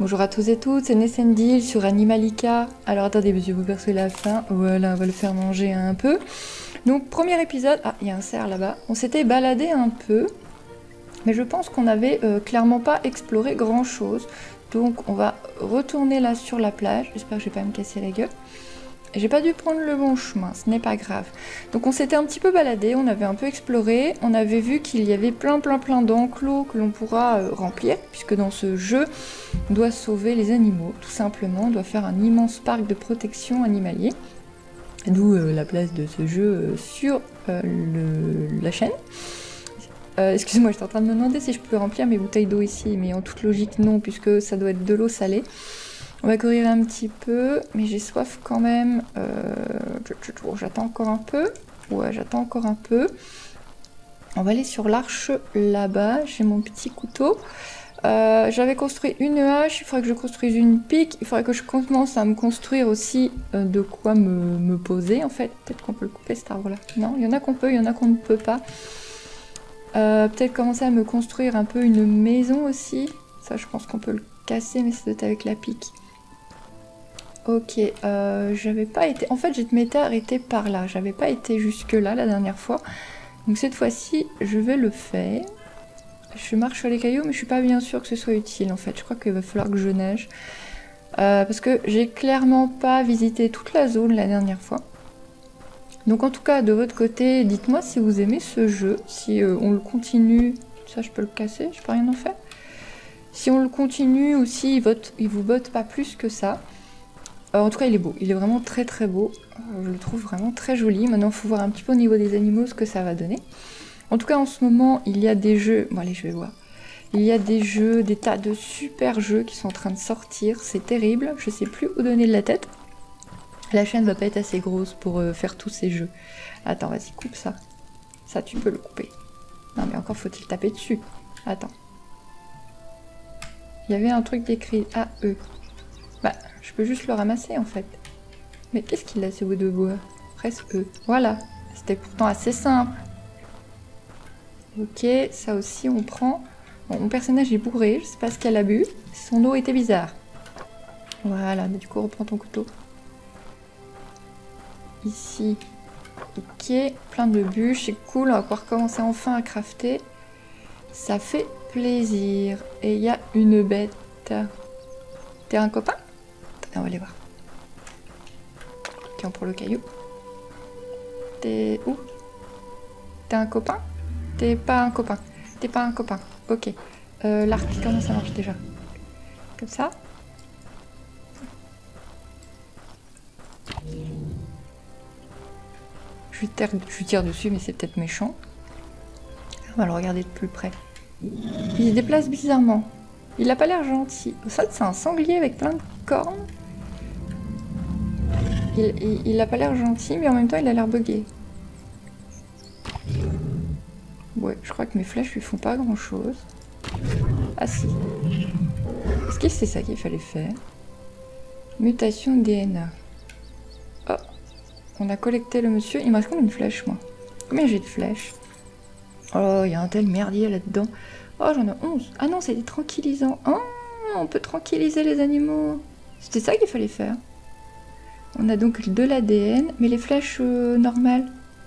Bonjour à tous et toutes, c'est Nessendil sur Animalika. Alors attendez, monsieur, vous percevez la faim. Voilà, on va le faire manger un peu. Donc, premier épisode. Ah, il y a un cerf là-bas. On s'était baladé un peu. Mais je pense qu'on n'avait clairement pas exploré grand-chose. Donc, on va retourner là sur la plage. J'espère que je vais pas me casser la gueule. J'ai pas dû prendre le bon chemin, ce n'est pas grave. Donc on s'était un petit peu baladé, on avait un peu exploré, on avait vu qu'il y avait plein d'enclos que l'on pourra remplir, puisque dans ce jeu, on doit sauver les animaux, tout simplement, on doit faire un immense parc de protection animalier. D'où la place de ce jeu sur la chaîne. Excusez-moi, j'étais en train de me demander si je pouvais remplir mes bouteilles d'eau ici, mais en toute logique non, puisque ça doit être de l'eau salée. On va courir un petit peu, mais j'ai soif quand même. J'attends encore un peu. Ouais, j'attends encore un peu. On va aller sur l'arche là-bas. J'ai mon petit couteau. J'avais construit une hache. Il faudrait que je construise une pique. Il faudrait que je commence à me construire aussi de quoi me poser. En fait, peut-être qu'on peut le couper cet arbre-là. Non, il y en a qu'on peut, il y en a qu'on ne peut pas. Peut-être commencer à me construire un peu une maison aussi. Ça, je pense qu'on peut le casser, mais ça doit être avec la pique. Ok, j'avais pas été... En fait, je m'étais arrêtée par là. J'avais pas été jusque là la dernière fois. Donc cette fois-ci, je vais le faire. Je marche sur les cailloux, mais je suis pas bien sûre que ce soit utile en fait. Je crois qu'il va falloir que je neige. Parce que j'ai clairement pas visité toute la zone la dernière fois. Donc en tout cas, de votre côté, dites-moi si vous aimez ce jeu. Si on le continue... Ça, je peux le casser, je peux rien en faire. Si on le continue ou si il vous botte pas plus que ça. En tout cas, il est beau. Il est vraiment très beau. Je le trouve vraiment très joli. Maintenant, il faut voir un petit peu au niveau des animaux ce que ça va donner. En tout cas, en ce moment, il y a des jeux... Bon, allez, je vais voir. Il y a des jeux, des tas de super jeux qui sont en train de sortir. C'est terrible. Je sais plus où donner de la tête. La chaîne va pas être assez grosse pour faire tous ces jeux. Attends, vas-y, coupe ça. Ça, tu peux le couper. Non, mais encore faut-il taper dessus. Attends. Il y avait un truc d'écrit AE. Bah, je peux juste le ramasser en fait. Mais qu'est-ce qu'il a ce bout de bois? Presque E. Voilà. C'était pourtant assez simple. Ok, ça aussi on prend. Bon, mon personnage est bourré, je sais pas ce qu'elle a bu. Son eau était bizarre. Voilà, mais du coup reprends ton couteau. Ici. Ok, plein de bûches, c'est cool, on va pouvoir commencer enfin à crafter. Ça fait plaisir. Et il y a une bête. T'es un copain? On va aller voir. Tiens, pour le caillou. T'es où? T'es un copain? T'es pas un copain. T'es pas un copain. Ok. L'arc, comment ça marche déjà? Comme ça? Je lui tire dessus, mais c'est peut-être méchant. On va le regarder de plus près. Il se déplace bizarrement. Il a pas l'air gentil. Ça, c'est un sanglier avec plein de cornes. Il a pas l'air gentil, mais en même temps, il a l'air bugué. Ouais, je crois que mes flèches lui font pas grand-chose. Ah si. Est-ce que c'est ça qu'il fallait faire? Mutation DNA. Oh. On a collecté le monsieur. Il me reste combien de flèches, moi? Combien j'ai de flèches? Oh, il y a un tel merdier là-dedans. Oh, j'en ai 11. Ah non, c'est des tranquillisants. Oh, on peut tranquilliser les animaux. C'était ça qu'il fallait faire. On a donc de l'ADN, mais les flèches normales.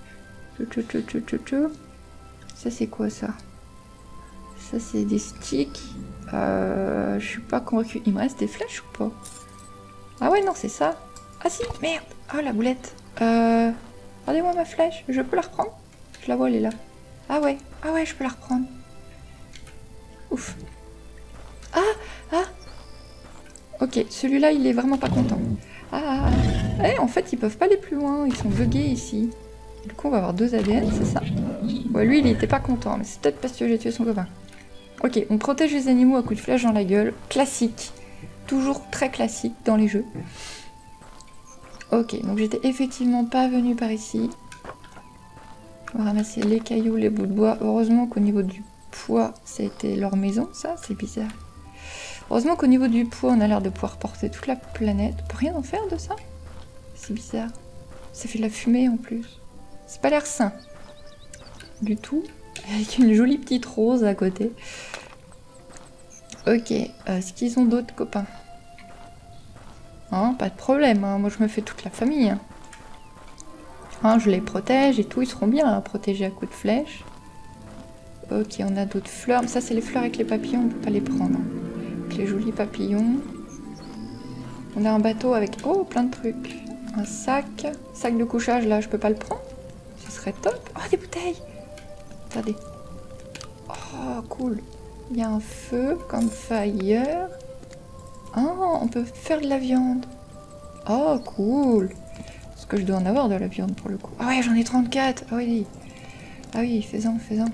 Ça, c'est quoi, ça? Ça, c'est des sticks. Je suis pas convaincue. Il me reste des flèches ou pas? Ah ouais, non, c'est ça. Ah si, merde. Oh, la boulette. Regardez-moi ma flèche. Je peux la reprendre? Je la vois, elle est là. Ah ouais, je peux la reprendre. Ouf. Ah. Ok, celui-là, il est vraiment pas content. Eh, en fait, ils peuvent pas aller plus loin. Ils sont buggés ici. Du coup, on va avoir 2 ADN, c'est ça? Ouais, lui, il était pas content, mais c'est peut-être parce que j'ai tué son copain. Ok, on protège les animaux à coups de flèche dans la gueule. Classique. Toujours très classique dans les jeux. Ok, donc j'étais effectivement pas venue par ici. On va ramasser les cailloux, les bouts de bois. Heureusement qu'au niveau du poids, c'était leur maison, ça, c'est bizarre. Heureusement qu'au niveau du poids, on a l'air de pouvoir porter toute la planète. On peut rien en faire de ça? C'est bizarre. Ça fait de la fumée en plus. C'est pas l'air sain. Du tout. Avec une jolie petite rose à côté. Ok, est-ce qu'ils ont d'autres copains? Hein, pas de problème, hein. Moi je me fais toute la famille. Hein. Hein, je les protège et tout, ils seront bien protégés à coups de flèche. Ok, on a d'autres fleurs. Mais ça, c'est les fleurs avec les papillons, on peut pas les prendre. Hein. Avec les jolis papillons. On a un bateau avec... Oh, plein de trucs. Un sac. Sac de couchage, là, je peux pas le prendre. Ce serait top. Oh, des bouteilles. Regardez. Oh, cool. Il y a un feu, comme fire. Oh, on peut faire de la viande. Oh, cool. Parce que je dois en avoir de la viande, pour le coup. Ah ouais, j'en ai 34. Ah oui. Ah oui, fais-en, fais-en.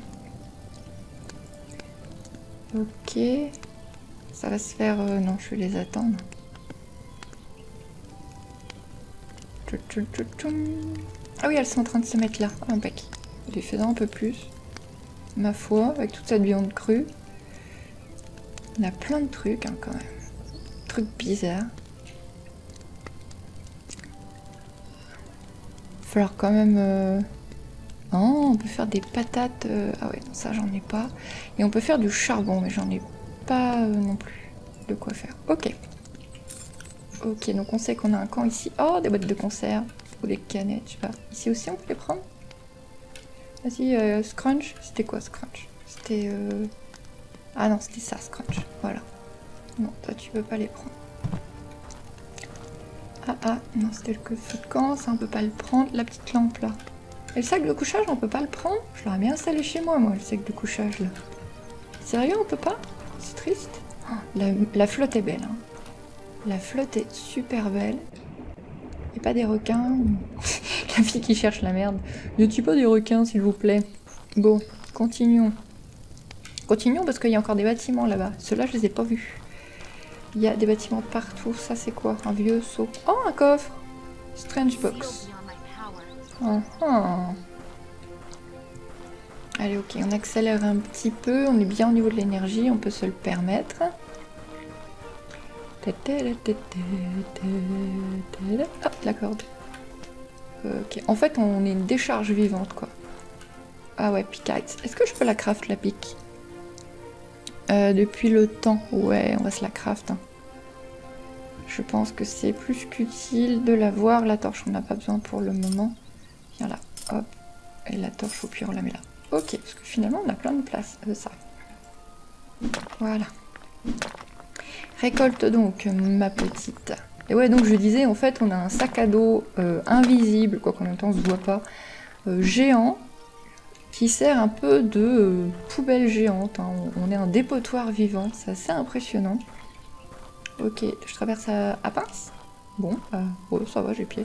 Ok. Ça va se faire... non, je vais les attendre. Ah oui, elles sont en train de se mettre là. Ah, impec. Les faisant un peu plus. Ma foi, avec toute cette viande crue. On a plein de trucs, hein, quand même. Trucs bizarres. Il va falloir quand même... Oh, on peut faire des patates... Ah ouais, non, ça, j'en ai pas. Et on peut faire du charbon, mais j'en ai pas non plus de quoi faire. Ok. Ok, donc on sait qu'on a un camp ici. Oh, des boîtes de conserve. Ou des canettes, je sais pas. Ici aussi, on peut les prendre. Vas-y, Scrunch. C'était quoi, Scrunch? C'était... Ah non, c'était ça, Scrunch. Voilà. Non, toi, tu peux pas les prendre. Ah, non, c'était le feu de camp. Ça, on peut pas le prendre. La petite lampe, là. Et le sac de couchage, on peut pas le prendre? Je l'aurais bien installé chez moi, le sac de couchage, là. Sérieux, on peut pas? C'est triste. Oh, la flotte est belle, hein. La flotte est super belle. Et pas des requins. La fille qui cherche la merde. Ne tue pas des requins, s'il vous plaît. Bon, continuons. Continuons parce qu'il y a encore des bâtiments là-bas. Ceux-là, je les ai pas vus. Il y a des bâtiments partout. Ça, c'est quoi? Un vieux seau. Oh, un coffre. Strange box. Allez, ok, on accélère un petit peu. On est bien au niveau de l'énergie. On peut se le permettre. Ah, la corde. Ok, en fait, on est une décharge vivante, quoi. Ah ouais, pickaxe. Est-ce que je peux la craft, la pique? Depuis le temps. Ouais, on va se la craft. Hein. Je pense que c'est plus qu'utile de l'avoir. La torche, on n'a pas besoin pour le moment. Viens là, hop. Et la torche, au pire, on la met là. Ok, parce que finalement, on a plein de place. Ça. Voilà. Récolte donc, ma petite. Et ouais, donc je disais, en fait, on a un sac à dos invisible, quoi qu'en même temps, on se voit pas, géant, qui sert un peu de poubelle géante. Hein. On est un dépotoir vivant, c'est assez impressionnant. Ok, je traverse à pince. Bon, ouais, ça va, j'ai pied.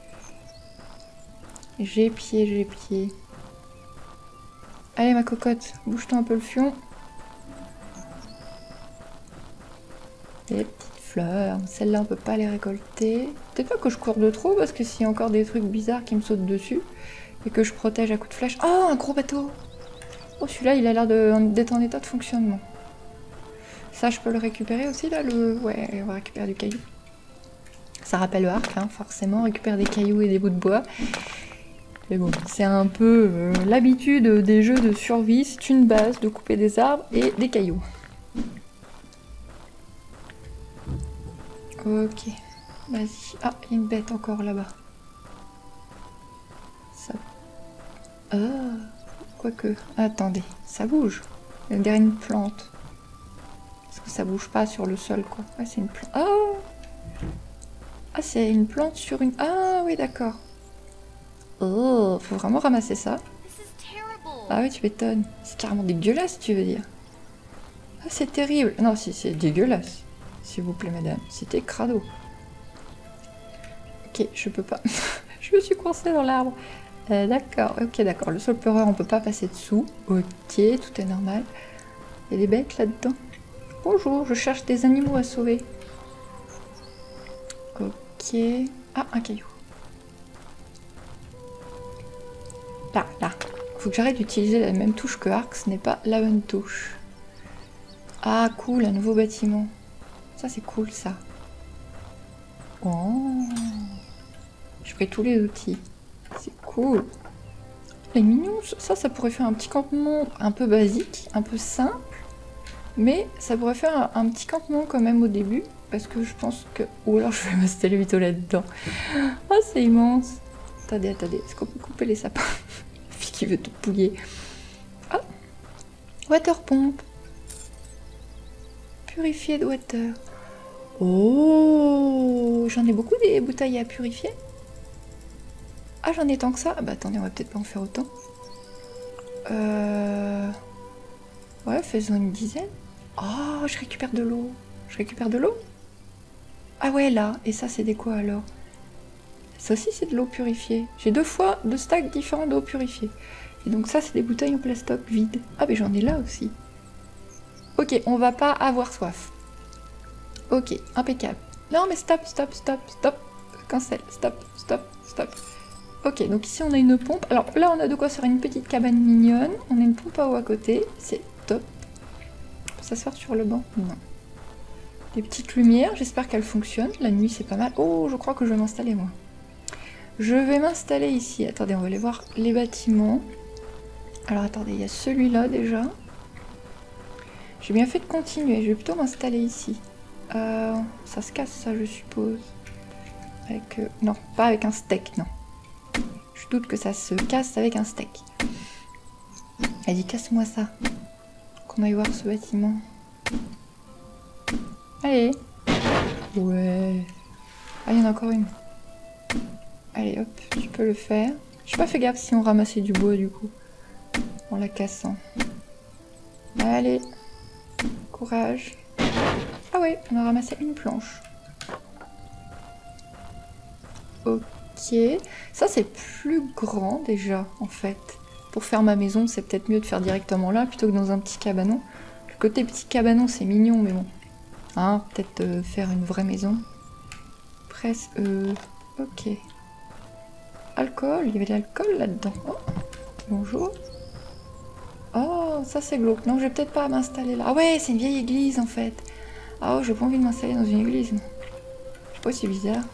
J'ai pied. Allez, ma cocotte, bouge-toi un peu le fion. Les petites fleurs, celles-là on peut pas les récolter. Peut-être pas que je cours de trop parce que s'il y a encore des trucs bizarres qui me sautent dessus et que je protège à coups de flèche. Oh, un gros bateau! Oh, celui-là il a l'air d'être en état de fonctionnement. Ça, je peux le récupérer aussi là, Ouais, on va récupérer du caillou. Ça rappelle le arc, hein, forcément, on récupère des cailloux et des bouts de bois. Mais bon, c'est un peu l'habitude des jeux de survie, c'est une base de couper des arbres et des cailloux. Ok, vas-y. Ah, il y a une bête encore là-bas. Ça... Ah, quoique... Attendez, ça bouge. Il y a derrière une plante. Parce que ça bouge pas sur le sol, quoi. Ah, c'est une plante. Ah, ah c'est une plante sur une... Ah, oui, d'accord. Oh, faut vraiment ramasser ça. Ah oui, tu m'étonnes. C'est carrément dégueulasse, tu veux dire. Ah, c'est terrible. Non, si, c'est dégueulasse. S'il vous plaît, madame. C'était crado. Ok, je peux pas. Je me suis coincée dans l'arbre. D'accord, ok, d'accord. Le sol pleureur, on peut pas passer dessous. Ok, tout est normal. Il y a des bêtes là-dedans. Bonjour, je cherche des animaux à sauver. Ok. Ah, un caillou. Là. Faut que j'arrête d'utiliser la même touche que arc, ce n'est pas la bonne touche. Ah, cool, un nouveau bâtiment. Ça, c'est cool, ça. Oh. J'ai pris tous les outils. C'est cool. Les mignons, ça pourrait faire un petit campement un peu basique, un peu simple. Mais ça pourrait faire un petit campement quand même au début. Parce que je pense que... Ou alors je vais m'installer vite là-dedans. Oh, c'est immense. Attendez, attendez. Est-ce qu'on peut couper les sapins? La fille qui veut tout pouiller. Ah, water pompe. Purifier de water. Oh, j'en ai beaucoup des bouteilles à purifier. Ah, j'en ai tant que ça. Ah bah attendez, on va peut-être pas en faire autant. Ouais, faisons une dizaine. Oh, je récupère de l'eau. Je récupère de l'eau. Ah ouais, là. Et ça, c'est des quoi alors? Ça aussi, c'est de l'eau purifiée. J'ai 2 fois 2 stacks différents d'eau purifiée. Et donc ça, c'est des bouteilles en plastoc vides. Ah, mais j'en ai là aussi. Ok, on va pas avoir soif. Ok, impeccable. Non, mais stop, stop, stop, stop. Cancel, stop, stop, stop. Ok, donc ici, on a une pompe. Alors là, on a de quoi faire une petite cabane mignonne. On a une pompe à eau à côté. C'est top. On peut s'asseoir sur le banc? Non. Des petites lumières, j'espère qu'elles fonctionnent. La nuit, c'est pas mal. Oh, je crois que je vais m'installer, moi. Je vais m'installer ici. Attendez, on va aller voir les bâtiments. Alors, attendez, il y a celui-là, déjà. J'ai bien fait de continuer. Je vais plutôt m'installer ici. Ça se casse, ça, je suppose. Avec... non, pas avec un steak, non. Je doute que ça se casse avec un steak. Elle dit, casse-moi ça. Qu'on aille voir ce bâtiment. Allez. Ouais. Ah, il y en a encore une. Allez, hop, tu peux le faire. J'ai pas fait gaffe si on ramassait du bois, du coup. En la cassant. Allez. Courage. Ah ouais, on a ramassé une planche. Ok. Ça, c'est plus grand, déjà, en fait. Pour faire ma maison, c'est peut-être mieux de faire directement là, plutôt que dans un petit cabanon. Le côté petit cabanon, c'est mignon, mais bon. Hein, peut-être faire une vraie maison. Presse, ok. Alcool, il y avait de l'alcool là-dedans. Oh, bonjour. Oh, ça c'est glauque. Non, je vais peut-être pas m'installer là. Ah ouais, c'est une vieille église en fait. Ah oh, j'ai pas envie de m'installer dans une église. Je sais pas, c'est bizarre.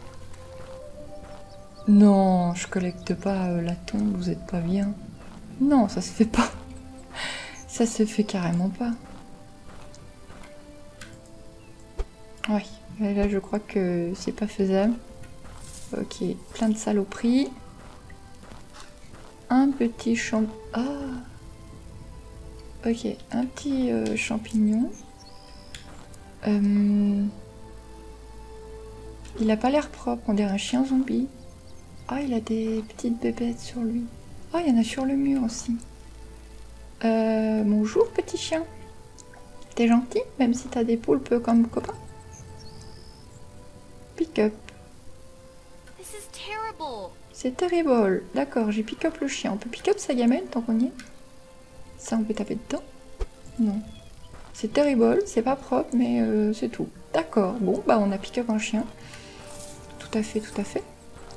Non, je collecte pas la tombe, vous êtes pas bien. Non, ça se fait pas. Ça se fait carrément pas. Ouais, là je crois que c'est pas faisable. Ok, plein de saloperies. Un petit champignon. Ah. Ok, un petit champignon. Il a pas l'air propre, on dirait un chien zombie. Ah, il a des petites bébêtes sur lui. Ah, il y en a sur le mur aussi. Bonjour petit chien. T'es gentil, même si t'as des poulpes comme copain. Pick-up. C'est terrible. D'accord, j'ai pick-up le chien. On peut pick-up sa gamelle tant qu'on y est? Ça, on peut taper dedans? Non. C'est terrible, c'est pas propre, mais c'est tout. D'accord, bon, bah on a pick-up un chien. Tout à fait, tout à fait.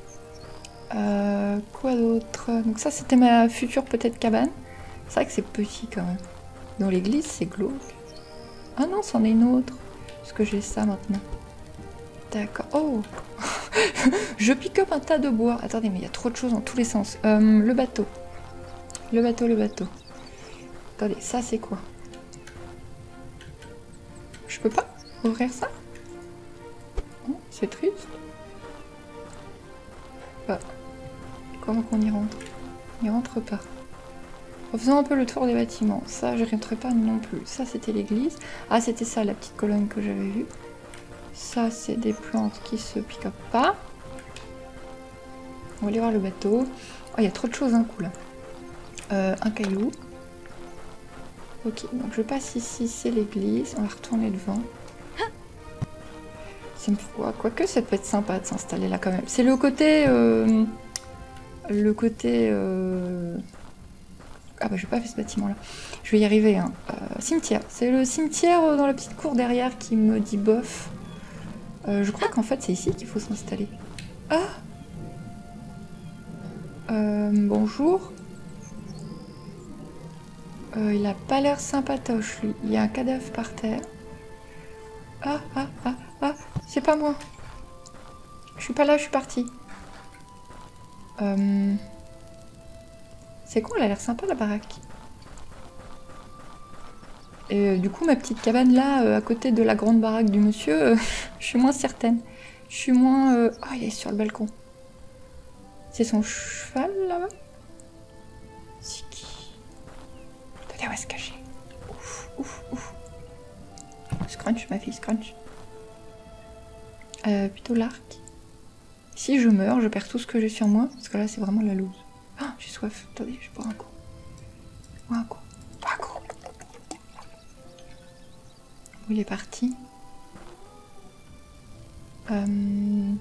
Quoi d'autre? Donc ça, c'était ma future peut-être cabane. C'est vrai que c'est petit quand même. Dans l'église, c'est glauque. Ah non, c'en est une autre. Parce que j'ai ça maintenant. D'accord. Oh. Je pick-up un tas de bois. Attendez, mais il y a trop de choses dans tous les sens. Le bateau. Le bateau, le bateau. Attendez, ça c'est quoi? Je peux pas ouvrir ça? Oh, c'est triste. Bah, comment qu'on y rentre? On n'y rentre pas. En faisant un peu le tour des bâtiments. Ça, je rentrerai pas non plus. Ça, c'était l'église. Ah, c'était ça, la petite colonne que j'avais vue. Ça, c'est des plantes qui se pick-up pas. On va aller voir le bateau. Oh, il y a trop de choses d'un coup, là. Un caillou. Ok, donc je passe ici, c'est l'église. On va retourner devant. Ça me froid. Quoique, ça peut être sympa de s'installer là, quand même. C'est le côté... Ah bah, j'ai pas fait ce bâtiment-là. Je vais y arriver, hein. Cimetière. C'est le cimetière dans la petite cour derrière qui me dit bof. Je crois qu'en fait, c'est ici qu'il faut s'installer. Ah! Bonjour. Il a pas l'air sympatoche, lui. Il y a un cadavre par terre. Ah, ah, ah, ah, c'est pas moi. Je suis pas là, je suis partie. C'est quoi, elle a l'air sympa, la baraque. Et du coup, ma petite cabane là, à côté de la grande baraque du monsieur, je suis moins certaine. Je suis moins... Oh, il est sur le balcon. C'est son cheval là-bas? C'est qui? Attendez, on va se cacher. Ouf, ouf, ouf. Scrunch, ma fille, scrunch. Plutôt l'arc. Si je meurs, je perds tout ce que j'ai sur moi, parce que là, c'est vraiment la loose. Ah, j'ai soif. Attendez, je bois un coup. Bois un coup. Bois un coup. Où il est parti? Il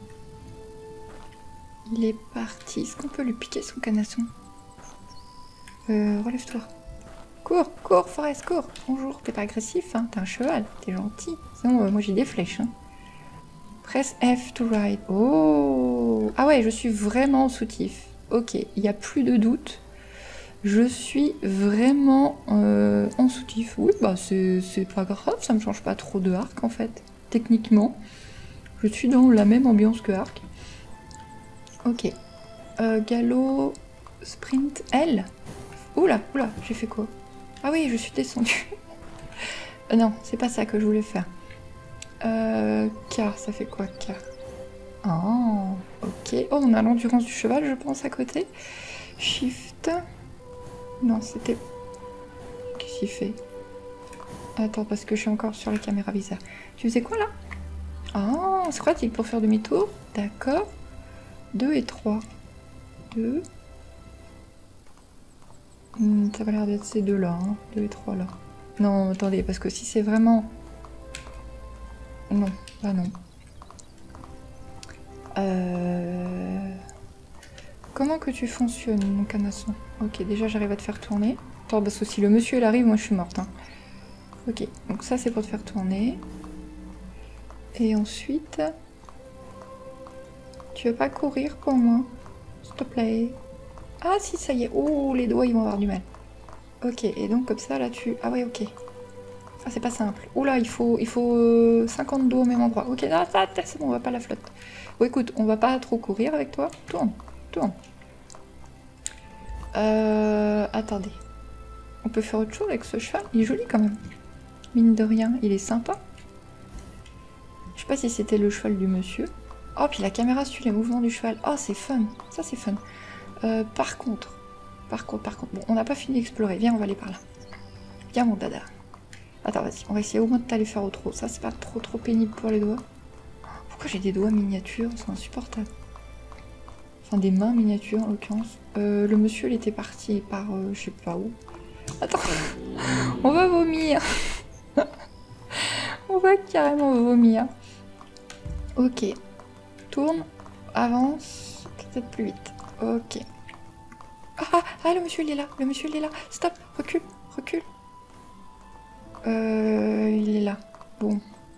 est parti. Est-ce qu'on peut lui piquer son canasson? Relève-toi. Cours, cours, Forest, cours. Bonjour, t'es pas agressif, hein? T'es un cheval, t'es gentil. Sinon, moi j'ai des flèches. Hein. Press F to ride. Oh! Ah ouais, je suis vraiment soutif. Ok, il n'y a plus de doute. Je suis vraiment en soutif. Oui, bah c'est pas grave, ça me change pas trop de arc en fait. Techniquement, je suis dans la même ambiance que arc. Ok. Galop, sprint, L. Oula, oula, j'ai fait quoi? Ah oui, je suis descendue. Non, c'est pas ça que je voulais faire. K, ça fait quoi K? Oh, ok. Oh, on a l'endurance du cheval, je pense, à côté. Shift. Non, c'était... Qu'est-ce qu'il fait? Attends, parce que je suis encore sur la caméra bizarre. Tu faisais quoi, là? Oh, squat-il pour faire demi-tour. D'accord. 2 et 3. 2. Ça va l'air d'être ces deux-là, hein. 2 et 3, là. Non, attendez, parce que si c'est vraiment... Non, bah non. Comment que tu fonctionnes, mon canasson? Ok, déjà j'arrive à te faire tourner. Attends, parce que si le monsieur il arrive, moi je suis morte. Hein. Ok, donc ça c'est pour te faire tourner. Et ensuite... Tu veux pas courir pour moi? S'il te plaît. Ah si, ça y est. Oh, les doigts ils vont avoir du mal. Ok, et donc comme ça, là tu... Ah ouais, ok. Ah, c'est pas simple. Oula, il faut 50 doigts au même endroit. Ok, là, c'est bon, on va pas la flotte. Bon, écoute, on va pas trop courir avec toi. Tourne, tourne. Attendez. On peut faire autre chose avec ce cheval. Il est joli quand même. Mine de rien, il est sympa. Je sais pas si c'était le cheval du monsieur. Oh, puis la caméra suit les mouvements du cheval. Oh, c'est fun. Ça, c'est fun. Par contre. Bon, on n'a pas fini d'explorer. Viens, on va aller par là. Viens, mon dada. Attends, vas-y. On va essayer au moins de t'aller faire au trot. Ça, c'est pas trop pénible pour les doigts. Pourquoi j'ai des doigts miniatures? C'est insupportable. Enfin, des mains miniatures, en l'occurrence. Le monsieur, il était parti par... je sais pas où. Attends. On va vomir. On va carrément vomir. Ok. Tourne. Avance. Peut-être plus vite. Ok. Ah, le monsieur, il est là. Le monsieur, il est là. Stop. Recule. Recule. Il est là. Bon.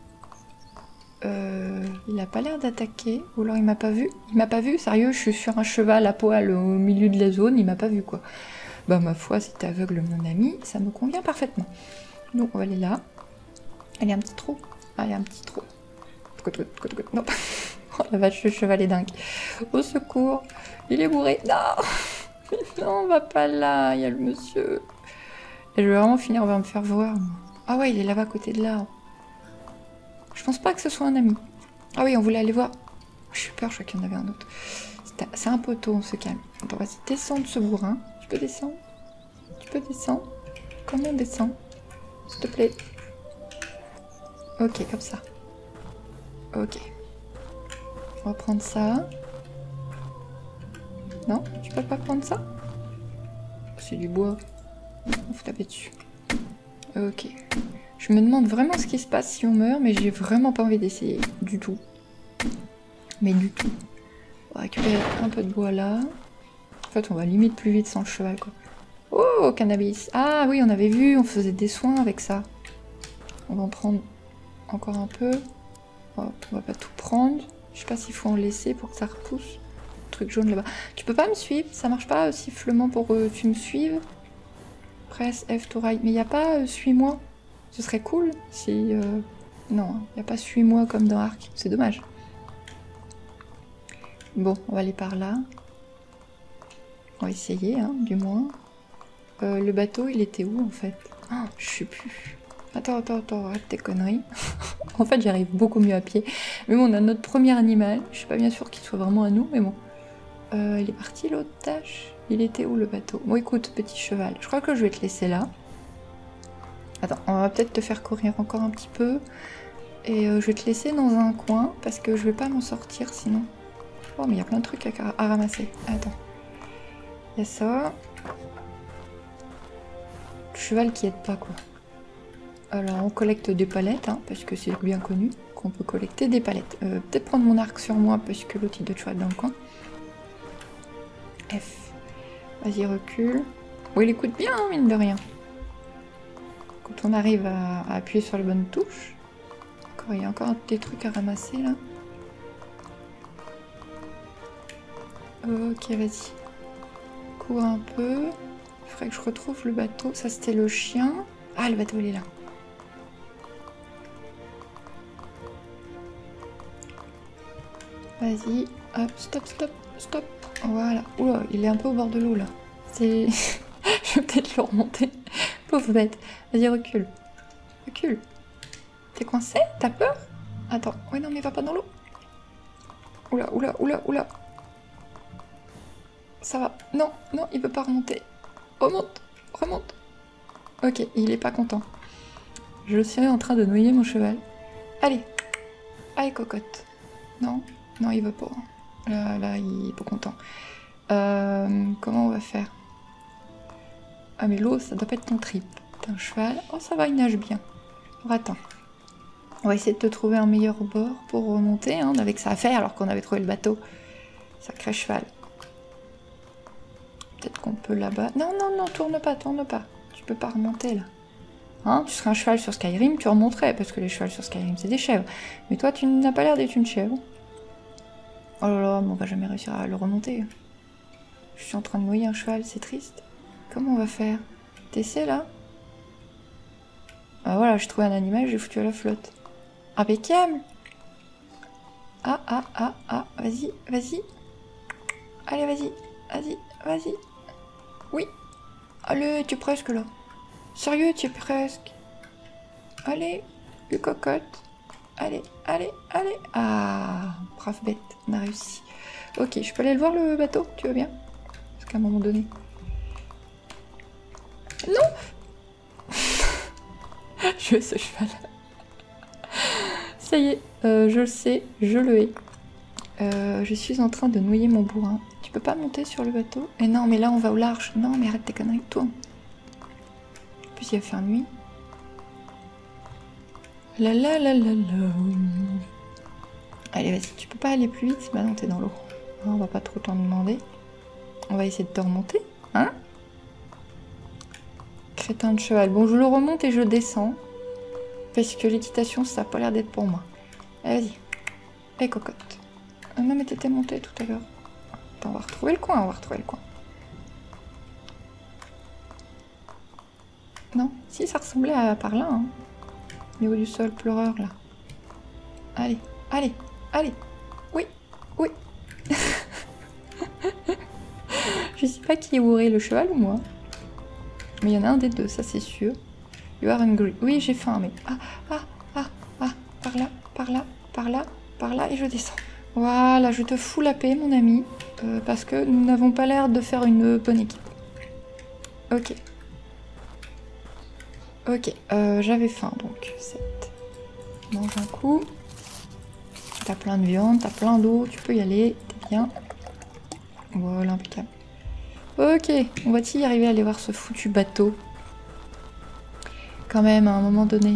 Il a pas l'air d'attaquer. Ou alors il m'a pas vu. Il m'a pas vu. Sérieux, je suis sur un cheval à poil au milieu de la zone. Il m'a pas vu, quoi. Bah, ma foi, si t'es aveugle, mon ami, ça me convient parfaitement. Donc, on va aller là. Allez, un petit trou. Allez, un petit trou. Non. Oh la vache, le cheval est dingue. Au secours. Il est bourré. Non. Non, on va pas là. Il y a le monsieur. Et je vais vraiment finir, on va me faire voir. Ah ouais, il est là-bas à côté de l'arbre. Je pense pas que ce soit un ami. Ah oui, on voulait aller voir. Je suis peur, je crois qu'il y en avait un autre. C'est un poteau, on se calme. Attends, vas-y, descends de ce bourrin. Tu peux descendre? Tu peux descendre? Comment on descend? S'il te plaît. Ok, comme ça. Ok. On va prendre ça. Non, tu peux pas prendre ça? C'est du bois. On faut taper dessus. Ok. Je me demande vraiment ce qui se passe si on meurt, mais j'ai vraiment pas envie d'essayer. Du tout. Mais du tout. On va récupérer un peu de bois là. En fait, on va limite plus vite sans le cheval, quoi. Oh, cannabis. Ah oui, on avait vu, on faisait des soins avec ça. On va en prendre encore un peu. Hop, on va pas tout prendre. Je sais pas s'il faut en laisser pour que ça repousse. Le truc jaune là-bas. Tu peux pas me suivre? Ça marche pas, sifflement pour que tu me suives? Press F to ride. Mais y a pas suis-moi? Ce serait cool si... Non, y a pas suis-moi comme dans Ark. C'est dommage. Bon, on va aller par là. On va essayer, hein, du moins. Le bateau, il était où en fait? Oh, je sais plus. Attends, arrête tes conneries. En fait, j'arrive beaucoup mieux à pied. Mais bon, on a notre premier animal. Je suis pas bien sûre qu'il soit vraiment à nous, mais bon. Il est parti l'autre tâche. Il était où le bateau? Bon, écoute, petit cheval, je crois que je vais te laisser là. Attends, on va peut-être te faire courir encore un petit peu. Et je vais te laisser dans un coin, parce que je vais pas m'en sortir sinon. Oh, mais il y a plein de trucs à ramasser. Attends. Il y a ça. Le cheval qui aide pas, quoi. Alors, on collecte des palettes, hein, parce que c'est bien connu qu'on peut collecter des palettes. Peut-être prendre mon arc sur moi, parce que l'autre il doit toujours être dans le coin. F. Vas-y, recule. Bon, il écoute bien, hein, mine de rien. Quand on arrive à appuyer sur les bonnes touches. Encore, il y a encore des trucs à ramasser, là. Ok, vas-y. Cours un peu. Il faudrait que je retrouve le bateau. Ça, c'était le chien. Ah, le bateau, il est là. Vas-y. Hop, stop. Voilà. Oula, il est un peu au bord de l'eau, là. C'est... je vais peut-être le remonter. Pauvre bête. Vas-y, recule. Recule. T'es coincé? T'as peur? Attends. Ouais, non, mais va pas dans l'eau. Oula. Ça va. Non, il peut pas remonter. Remonte. Ok, il est pas content. Je suis en train de noyer mon cheval. Allez, cocotte. Non, il veut pas. Là, il est pas content. Comment on va faire? Ah, mais l'eau, ça doit pas être ton trip. T'es un cheval. Oh, ça va, il nage bien. Alors, attends. On va essayer de te trouver un meilleur bord pour remonter. Hein. On avait que ça à faire alors qu'on avait trouvé le bateau. Sacré cheval. Peut-être qu'on peut là-bas. Non, tourne pas. Tu peux pas remonter là. Hein, tu serais un cheval sur Skyrim, tu remonterais, parce que les chevals sur Skyrim, c'est des chèvres. Mais toi, tu n'as pas l'air d'être une chèvre. Oh là là, mais on va jamais réussir à le remonter. Je suis en train de noyer un cheval, c'est triste. Comment on va faire? T'essaies là? Ah voilà, j'ai trouvé un animal, j'ai foutu à la flotte. Impeccable! Ah, vas-y. Allez, vas-y. Oui. Allez, tu es presque là. Sérieux, tu es presque. Allez, une cocotte. Allez. Ah, brave bête, on a réussi. Ok, je peux aller le voir le bateau, tu veux bien? Parce qu'à un moment donné... Non. Je veux ce cheval. Ça y est, je le sais, je le hais. Je suis en train de noyer mon bourrin. Tu peux pas monter sur le bateau? Et non, mais là on va au large. Non, mais arrête tes conneries, tourne. En plus, il va faire nuit. La. Allez, vas-y, tu peux pas aller plus vite? Bah non, t'es dans l'eau. On va pas trop t'en demander. On va essayer de te remonter, hein? Crétin de cheval. Bon, je le remonte et je descends. Parce que l'équitation, ça a pas l'air d'être pour moi. Allez, vas-y. Allez, cocotte. Ah non, mais t'étais montée tout à l'heure. Attends, on va retrouver le coin, Non, si, ça ressemblait à par là, hein. Au niveau du sol, pleureur, là. Allez. Oui. Je sais pas qui est bourré, le cheval ou moi. Mais il y en a un des deux, ça c'est sûr. You are hungry. Oui, j'ai faim, mais... Par là, et je descends. Voilà, je te fous la paix, mon ami. Parce que nous n'avons pas l'air de faire une bonne équipe. Ok, j'avais faim, donc 7. Mange un coup. T'as plein de viande, t'as plein d'eau, tu peux y aller, t'es bien. Voilà, impeccable. Ok, on va-t-il y arriver à aller voir ce foutu bateau? Quand même, à un moment donné.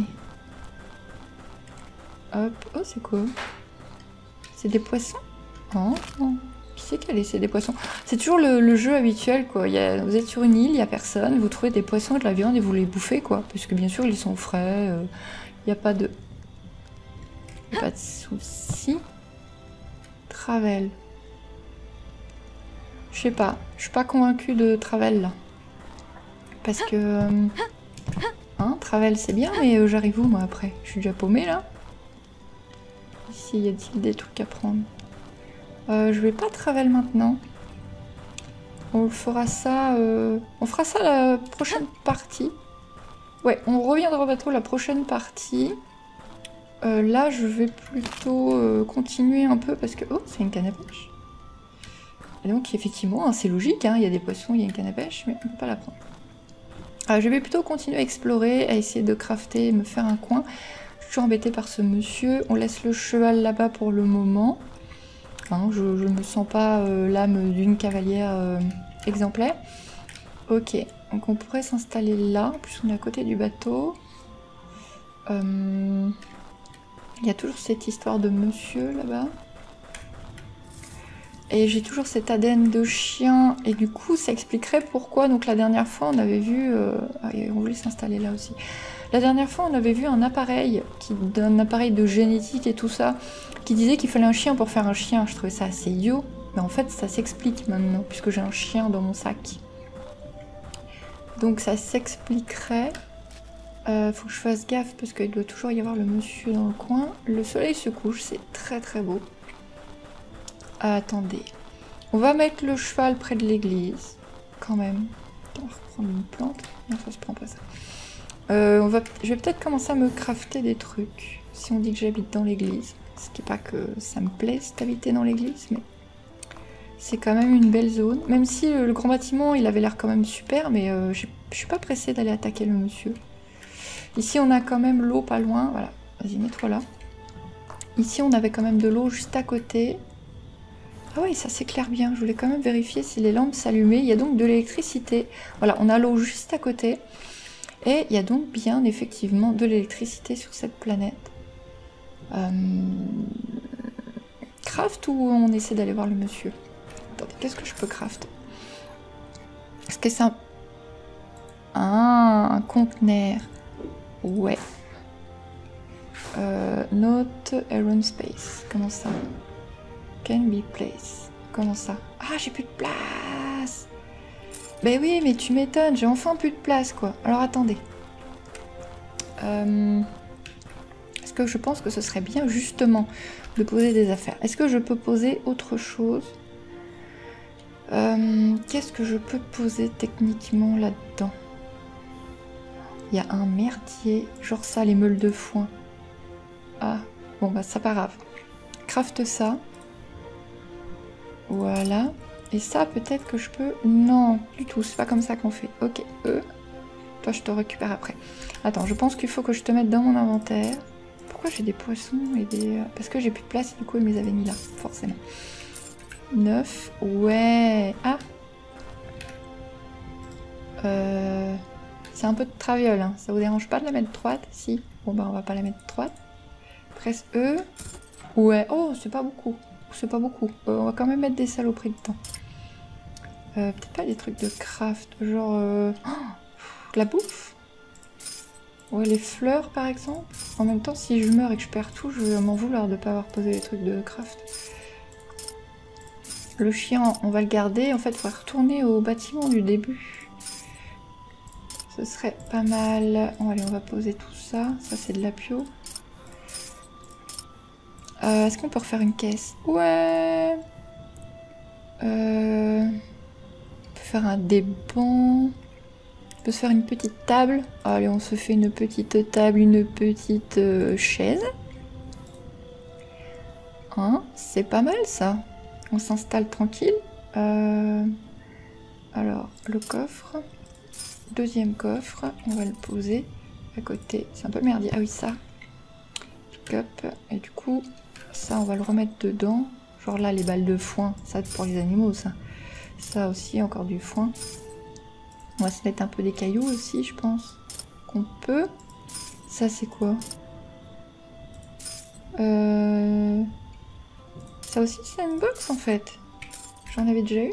Hop, oh c'est quoi? C'est des poissons? Oh, qui c'est qui a laissé des poissons? C'est toujours le jeu habituel, quoi. Vous êtes sur une île, il n'y a personne, vous trouvez des poissons et de la viande et vous les bouffez, quoi. Parce que bien sûr, ils sont frais, il n'y a pas de... Pas de soucis. Travel. Je sais pas, je suis pas convaincue de Travel, là. Parce que... Hein, Travel, c'est bien, mais j'arrive où, moi, après? Je suis déjà paumée, là. Ici, y a-t-il des trucs à prendre? Je vais pas Travel maintenant. On fera ça la prochaine partie. Ouais, on reviendra au bateau la prochaine partie. Là, je vais plutôt continuer un peu parce que... Oh, c'est une canne à pêche. Et donc, effectivement, hein, c'est logique, hein, il y a des poissons, il y a une canne à pêche, mais on ne peut pas la prendre. Je vais plutôt continuer à explorer, à essayer de crafter, me faire un coin. Je suis toujours embêtée par ce monsieur. On laisse le cheval là-bas pour le moment. Hein, je ne me sens pas l'âme d'une cavalière exemplaire. Ok, donc on pourrait s'installer là. En plus, on est à côté du bateau. Il y a toujours cette histoire de monsieur là-bas. Et j'ai toujours cet ADN de chien, et du coup ça expliquerait pourquoi, donc la dernière fois on avait vu, on voulait s'installer là aussi, la dernière fois on avait vu un appareil, un appareil de génétique et tout ça, qui disait qu'il fallait un chien pour faire un chien. Je trouvais ça assez idiot, mais en fait ça s'explique maintenant, puisque j'ai un chien dans mon sac. Donc ça s'expliquerait, faut que je fasse gaffe, parce qu'il doit toujours y avoir le monsieur dans le coin. Le soleil se couche, c'est très très beau. Attendez, on va mettre le cheval près de l'église, quand même. On va reprendre une plante. Non, ça se prend pas ça. Je vais peut-être commencer à me crafter des trucs, si on dit que j'habite dans l'église. Ce qui n'est pas que ça me plaise d'habiter dans l'église, mais c'est quand même une belle zone. Même si le grand bâtiment, il avait l'air quand même super, mais je suis pas pressée d'aller attaquer le monsieur. Ici, on a quand même l'eau pas loin. Voilà, vas-y, mets-toi là. Ici, on avait quand même de l'eau juste à côté. Ah oui, ça s'éclaire bien. Je voulais quand même vérifier si les lampes s'allumaient. Il y a donc de l'électricité. Voilà, on a l'eau juste à côté. Et il y a donc bien, effectivement, de l'électricité sur cette planète. Craft ou on essaie d'aller voir le monsieur? Attendez, qu'est-ce que je peux craft? Est-ce que c'est un... Ah, un conteneur. Ouais. Note Iron Space. Comment ça? Can be place. Comment ça? Ah, j'ai plus de place. Ben oui, mais tu m'étonnes, j'ai enfin plus de place, quoi. Alors attendez. Est-ce que je pense que ce serait bien, justement, de poser des affaires? Est-ce que je peux poser autre chose? Qu'est-ce que je peux poser techniquement là-dedans? Il y a un merdier, genre ça, les meules de foin. Ah, bon bah c'est pas grave. Craft ça. Voilà. Et ça, peut-être que je peux... Non, du tout, c'est pas comme ça qu'on fait. Ok, toi, je te récupère après. Attends, je pense qu'il faut que je te mette dans mon inventaire. Pourquoi j'ai des poissons et des... Parce que j'ai plus de place, et du coup, ils me les avaient mis là, forcément. 9, ouais. Ah, c'est un peu de traviole, hein. Ça vous dérange pas de la mettre droite? Si. Bon, bah, on va pas la mettre droite. Presse E. Ouais, oh, c'est pas beaucoup. C'est pas beaucoup. On va quand même mettre des saloperies dedans. Peut-être pas des trucs de craft, genre... de la bouffe? Ouais, les fleurs, par exemple. En même temps, si je meurs et que je perds tout, je vais m'en vouloir de pas avoir posé les trucs de craft. Le chien, on va le garder. En fait, il faut retourner au bâtiment du début. Ce serait pas mal. Oh, allez, on va poser tout ça. Ça, c'est de l'apio. Est-ce qu'on peut refaire une caisse? Ouais. On peut faire un des bancs. On peut se faire une petite table. Allez, on se fait une petite table, une petite chaise. Hein, c'est pas mal ça. On s'installe tranquille. Alors, le coffre. Deuxième coffre. On va le poser à côté. C'est un peu merdier. Ah oui, ça. Pick up. Et du coup, ça, on va le remettre dedans. Genre là, les balles de foin. Ça, pour les animaux, ça. Ça aussi, encore du foin. On va se mettre un peu des cailloux aussi, je pense. Qu'on peut. Ça, c'est quoi? Ça aussi, c'est une box, en fait. J'en avais déjà eu.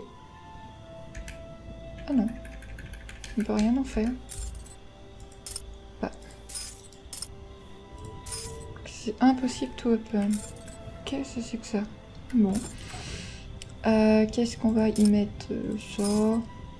Ah non. On peut rien en faire. Bah. C'est impossible to open. Qu'est-ce que c'est que ça? Bon. Qu'est-ce qu'on va y mettre? Ça.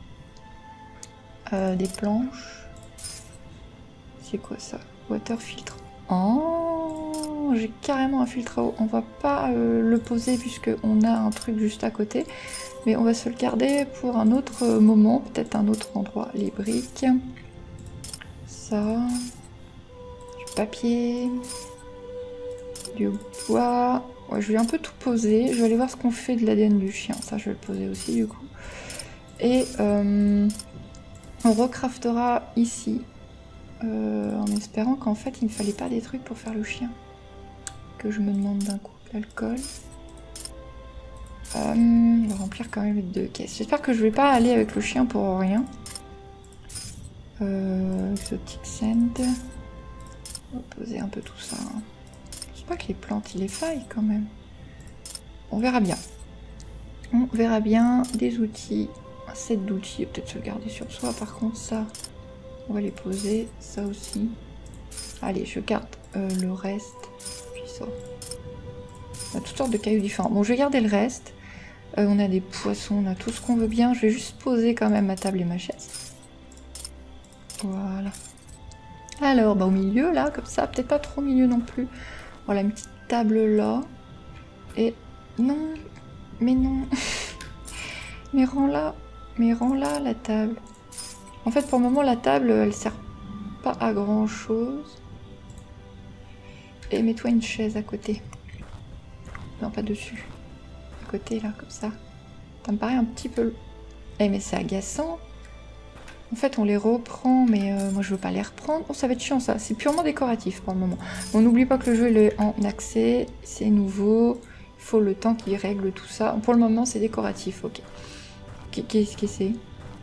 Des planches. C'est quoi ça? Water filtre. Oh, j'ai carrément un filtre à eau. On va pas le poser puisque on a un truc juste à côté. Mais on va se le garder pour un autre moment, peut-être un autre endroit. Les briques. ça. Du papier. Du bois. Ouais, je vais un peu tout poser. Je vais aller voir ce qu'on fait de l'ADN du chien. Ça, je vais le poser aussi du coup. Et on recraftera ici. En espérant qu'en fait, il ne fallait pas des trucs pour faire le chien. Que je me demande d'un coup. L'alcool. On va remplir quand même les 2 caisses. J'espère que je vais pas aller avec le chien pour rien. Exotic scent. On va poser un peu tout ça. Hein. Je sais pas que les plantes, il les faille quand même. On verra bien. On verra bien. Des outils. Un set d'outils. Peut-être se le garder sur soi. Par contre, ça, on va les poser. Ça aussi. Allez, je garde le reste. Puis ça. On a toutes sortes de cailloux différents. Bon, je vais garder le reste. On a des poissons, on a tout ce qu'on veut bien. Je vais juste poser quand même ma table et ma chaise. Voilà. Alors, bah, au milieu, là, comme ça. Peut-être pas trop au milieu non plus. Voilà, une petite table là. Et... Non. Mais non. Mais rends-la. Mais rends-la, la table. En fait, pour le moment, la table, elle sert pas à grand-chose. Et mets-toi une chaise à côté. Non, pas dessus. À côté, là, comme ça. Ça me paraît un petit peu... Eh, mais c'est agaçant. En fait, on les reprend, mais moi, je veux pas les reprendre. Oh, ça va être chiant, ça. C'est purement décoratif, pour le moment. On n'oublie pas que le jeu, il est en accès. C'est nouveau. Il faut le temps qu'il règle tout ça. Pour le moment, c'est décoratif, ok. Qu'est-ce que c'est?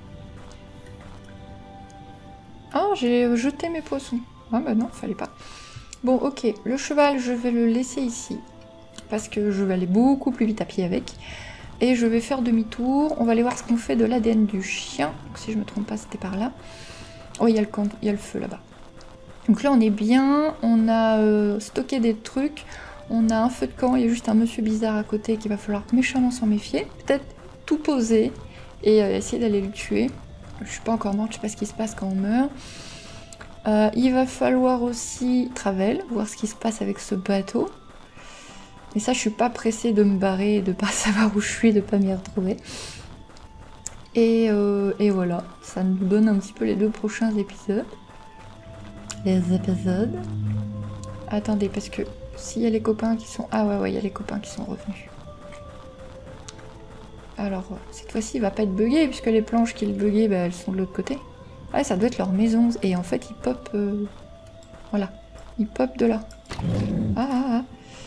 Oh, j'ai jeté mes poissons. Ah, bah non, fallait pas. Bon, ok. Le cheval, je vais le laisser ici. Parce que je vais aller beaucoup plus vite à pied avec. Et je vais faire demi-tour. On va aller voir ce qu'on fait de l'ADN du chien. Donc, si je me trompe pas, c'était par là. Oh, il y a le feu là-bas. Donc là, on est bien. On a stocké des trucs. On a un feu de camp. Il y a juste un monsieur bizarre à côté qu'il va falloir méchamment s'en méfier. Peut-être tout poser et essayer d'aller le tuer. Je suis pas encore morte, je sais pas ce qui se passe quand on meurt. Il va falloir aussi Travel, voir ce qui se passe avec ce bateau. Et ça, je suis pas pressée de me barrer et de pas savoir où je suis, de pas m'y retrouver. Et voilà, ça nous donne un petit peu les 2 prochains épisodes. Attendez, parce que s'il y a les copains qui sont... Ah ouais, il y a les copains qui sont revenus. Alors, cette fois-ci, il va pas être bugué, puisque les planches qui le buguaient, bah, elles sont de l'autre côté. Ah, ça doit être leur maison. Et en fait, ils pop... Voilà. Ils pop de là. Ah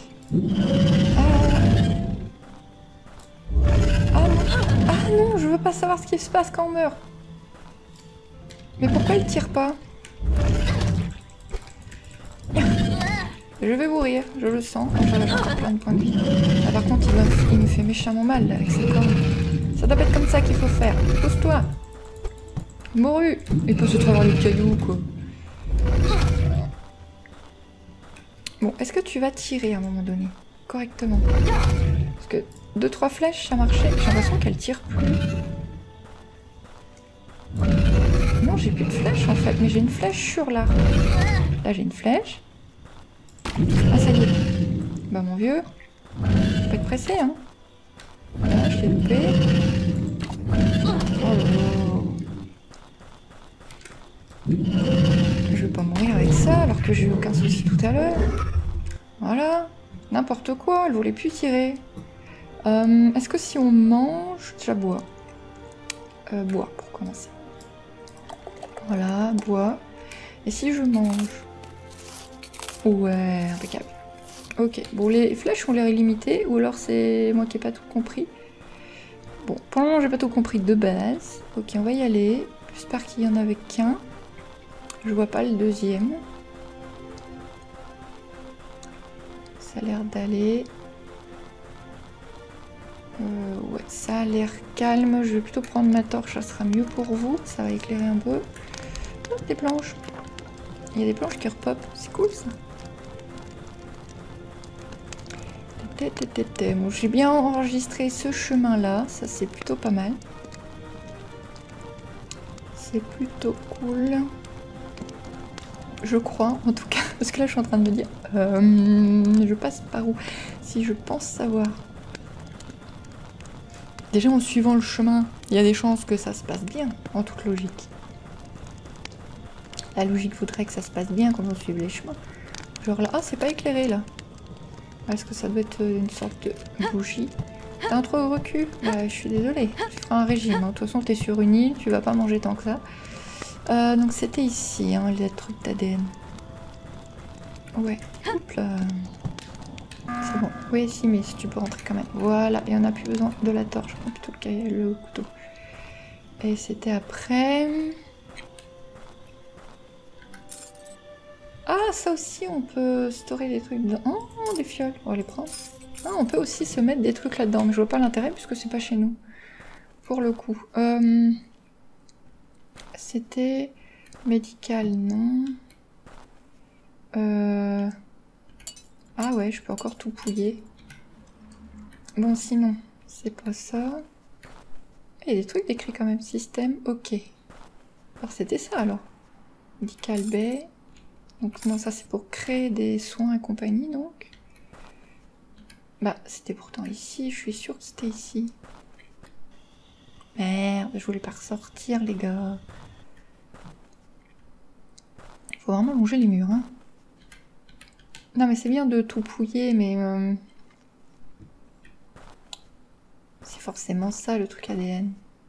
non, je veux pas savoir ce qui se passe quand on meurt. Mais pourquoi il tire pas? Je vais mourir, je le sens. J'ai encore plein de points de vie. Ah, par contre, il me fait méchamment mal là, avec ses cornes. Ça doit pas être comme ça qu'il faut faire. Pousse-toi. Morue. Il peut se travers les cailloux, quoi. Bon, est-ce que tu vas tirer à un moment donné? Correctement. Parce que 2-3 flèches, ça marchait. J'ai l'impression qu'elle tire plus. Non, j'ai plus de flèches en fait, mais j'ai une flèche sur là. Là, j'ai une flèche. Ah, ça y est. Bah, mon vieux, faut pas être pressé, hein. Voilà, je l'ai loupé. Oh. Je vais pas mourir avec ça, alors que j'ai eu aucun souci tout à l'heure. Voilà. N'importe quoi, elle voulait plus tirer. Est-ce que si on mange... Déjà, bois. Bois, pour commencer. Voilà, bois. Et si je mange... Ouais, impeccable. Ok, bon, les flèches, on les illimitées, ou alors c'est moi qui n'ai pas tout compris. Bon, pour le moment, j'ai pas tout compris de base. Ok, on va y aller. J'espère qu'il y en avait qu'un. Je vois pas le deuxième. Ça a l'air d'aller. Ouais, ça a l'air calme. Je vais plutôt prendre ma torche, ça sera mieux pour vous. Ça va éclairer un peu. Oh, des planches. Il y a des planches qui repop. C'est cool ça. Bon, j'ai bien enregistré ce chemin-là. Ça, c'est plutôt pas mal. C'est plutôt cool. Je crois, en tout cas. Parce que là, je suis en train de me dire... je passe par où? Si je pense savoir... Déjà, en suivant le chemin, il y a des chances que ça se passe bien, en toute logique. La logique voudrait que ça se passe bien quand on suive les chemins. Genre là, ah c'est pas éclairé là. Est-ce que ça doit être une sorte de bougie? T'as un trop de recul? Ouais, je suis désolée. Tu feras un régime. Hein. De toute façon, t'es sur une île, tu vas pas manger tant que ça. Donc c'était ici, hein, les trucs d'ADN. Ouais, oups là. C'est bon. Oui, si, mais si tu peux rentrer quand même. Voilà, et on n'a plus besoin de la torche. Je prends plutôt le couteau. Et c'était après... Ah, ça aussi, on peut storer des trucs dedans. Oh, des fioles, on va les prendre. Ah, on peut aussi se mettre des trucs là-dedans, mais je vois pas l'intérêt puisque c'est pas chez nous. Pour le coup. C'était médical, non. Ah ouais, je peux encore tout pouiller. Bon, sinon, c'est pas ça. Il y a des trucs décrits quand même. Système, ok. Alors c'était ça alors. Médical Bay. Donc non, ça c'est pour créer des soins et compagnie donc. Bah, c'était pourtant ici, je suis sûre que c'était ici. Merde, je voulais pas ressortir les gars. Faut vraiment longer les murs, hein. Non mais c'est bien de tout pouiller, mais... c'est forcément ça le truc ADN.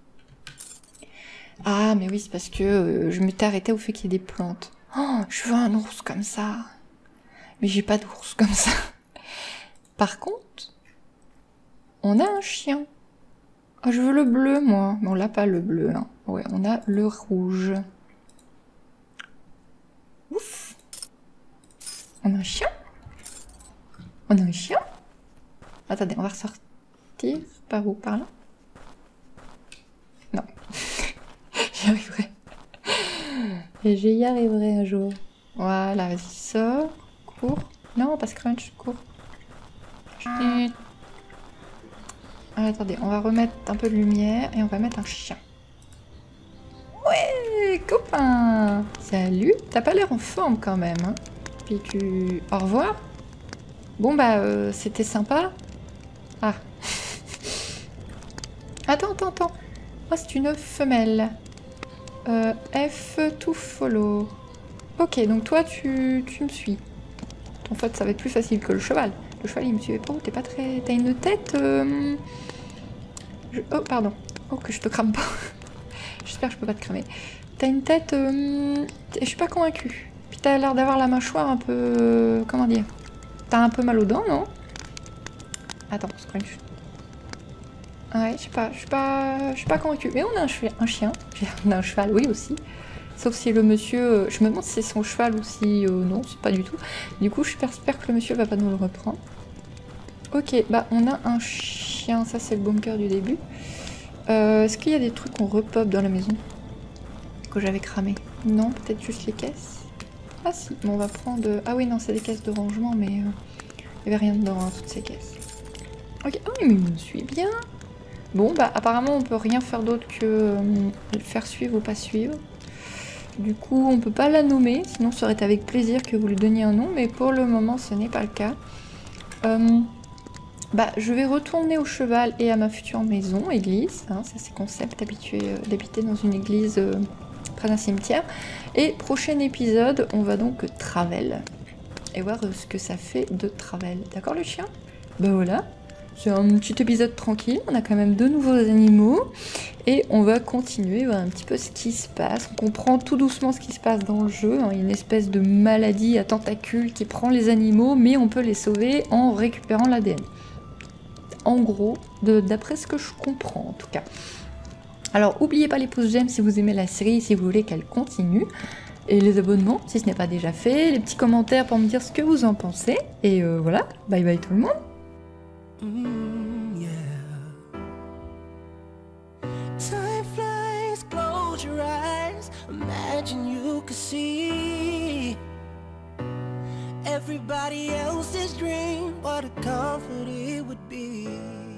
Ah mais oui, c'est parce que je m'étais arrêtée au fait qu'il y ait des plantes. Oh, je veux un ours comme ça. Mais j'ai pas d'ours comme ça. Par contre, on a un chien. Oh, je veux le bleu, moi. Mais on l'a pas, le bleu. Hein. Ouais, on a le rouge. Ouf. On a un chien. On a un chien. Attendez, on va ressortir. Par où? Par là? Non. J'y arriverai. Et j'y arriverai un jour. Voilà, vas-y, sors. Cours. Non, pas Scrunch, cours. Ah, attendez, on va remettre un peu de lumière et on va mettre un chien. Ouais, copain. Salut. T'as pas l'air en forme quand même. Hein. Puis tu... Au revoir. Bon bah, c'était sympa. Ah. Attends. Oh, c'est une femelle. F to follow. Ok, donc toi, tu me suis. En fait, ça va être plus facile que le cheval. Le cheval, il me suivait pas. T'es pas très... T'as une tête... Oh, pardon. Oh, que je te crame pas. J'espère que je peux pas te cramer. T'as une tête... Je suis pas convaincue. Puis t'as l'air d'avoir la mâchoire un peu... Comment dire? T'as un peu mal aux dents, non? Attends, Scrunch. Ouais, je suis pas convaincue. Mais on a un chien. On a un cheval, oui, aussi. Sauf si le monsieur... je me demande si c'est son cheval ou si... non, c'est pas du tout. Du coup, j'espère que le monsieur va pas nous le reprendre. Ok, bah on a un chien. Ça, c'est le bunker du début. Est-ce qu'il y a des trucs qu'on repop dans la maison? Que j'avais cramé? Non, peut-être juste les caisses? Ah si, bon, on va prendre... Ah oui, non, c'est des caisses de rangement, mais... il n'y avait rien dedans, hein, toutes ces caisses. Ok, oh, mais il me suit bien. Bon, bah apparemment, on peut rien faire d'autre que le faire suivre ou pas suivre. Du coup, on peut pas la nommer, sinon ça aurait été avec plaisir que vous lui donniez un nom, mais pour le moment, ce n'est pas le cas. Bah, je vais retourner au cheval et à ma future maison, église. Hein, ça, c'est concept, d'habiter dans une église près d'un cimetière. Et prochain épisode, on va donc travel. Et voir ce que ça fait de travel. D'accord, le chien? Bah voilà. C'est un petit épisode tranquille, on a quand même de nouveaux animaux et on va continuer voir un petit peu ce qui se passe. On comprend tout doucement ce qui se passe dans le jeu, hein. Il y a une espèce de maladie à tentacules qui prend les animaux mais on peut les sauver en récupérant l'ADN. En gros, d'après ce que je comprends en tout cas. Alors n'oubliez pas les pouces j'aime si vous aimez la série, si vous voulez qu'elle continue. Et les abonnements si ce n'est pas déjà fait, les petits commentaires pour me dire ce que vous en pensez. Et voilà, bye bye tout le monde. Yeah. Time flies, close your eyes. Imagine you could see everybody else's dream. What a comfort it would be.